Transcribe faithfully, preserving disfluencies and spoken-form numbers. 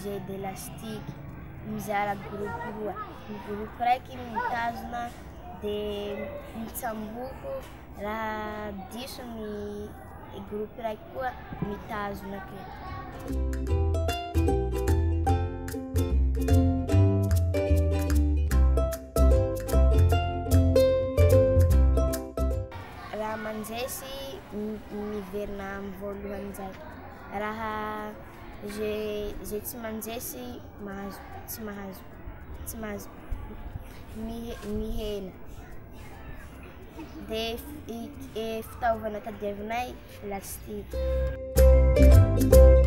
G de lastique mizara grupo roa. Grupo raiky mitazona de mitsamboko raha diso ny grupo raiky koa mitazona ake. Raha manjesy miverina amin'ny voalohany zay. Raha je je tsy manjesy mahazo tsy mahazo tsy mahazo mihena. De fitaovana tadiavinay lastique.